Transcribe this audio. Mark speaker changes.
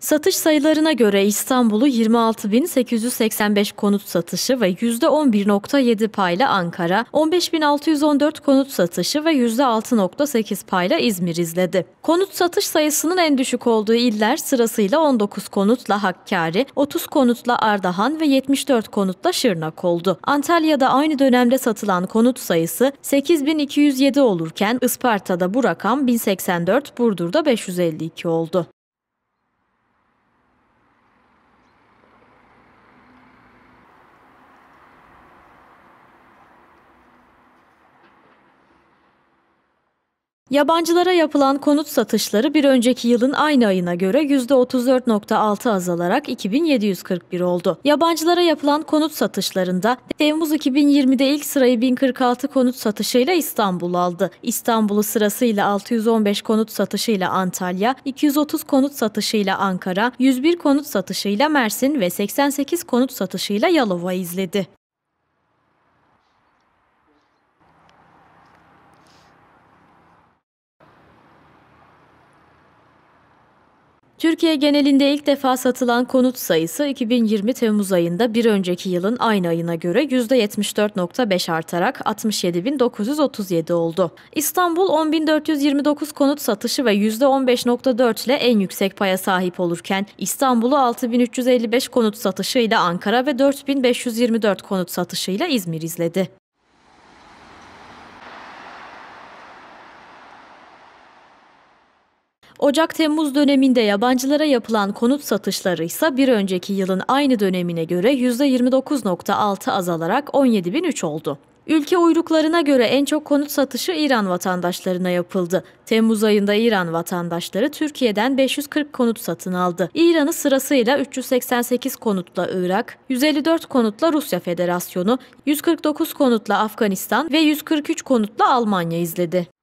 Speaker 1: Satış sayılarına göre İstanbul'u 26.885 konut satışı ve %11.7 payla Ankara, 15.614 konut satışı ve %6.8 payla İzmir izledi. Konut satış sayısının en düşük olduğu iller sırasıyla 19 konutla Hakkari, 30 konutla Ardahan ve 74 konutla Şırnak oldu. Antalya'da aynı dönemde satılan konut sayısı 8.207 olurken Isparta'da bu rakam 1084, Burdur'da 552 oldu. Yabancılara yapılan konut satışları bir önceki yılın aynı ayına göre %34.6 azalarak 2.741 oldu. Yabancılara yapılan konut satışlarında Temmuz 2020'de ilk sırayı 1046 konut satışıyla İstanbul aldı. İstanbul'u sırasıyla 615 konut satışıyla Antalya, 230 konut satışıyla Ankara, 101 konut satışıyla Mersin ve 88 konut satışıyla Yalova izledi. Türkiye genelinde ilk defa satılan konut sayısı 2020 Temmuz ayında bir önceki yılın aynı ayına göre %74.5 artarak 67.937 oldu. İstanbul 10.429 konut satışı ve %15.4 ile en yüksek paya sahip olurken İstanbul'u 6.355 konut satışıyla Ankara ve 4.524 konut satışıyla İzmir izledi. Ocak-Temmuz döneminde yabancılara yapılan konut satışları ise bir önceki yılın aynı dönemine göre %29.6 azalarak 17.003 oldu. Ülke uyruklarına göre en çok konut satışı İran vatandaşlarına yapıldı. Temmuz ayında İran vatandaşları Türkiye'den 540 konut satın aldı. İran'ı sırasıyla 388 konutla Irak, 154 konutla Rusya Federasyonu, 149 konutla Afganistan ve 143 konutla Almanya izledi.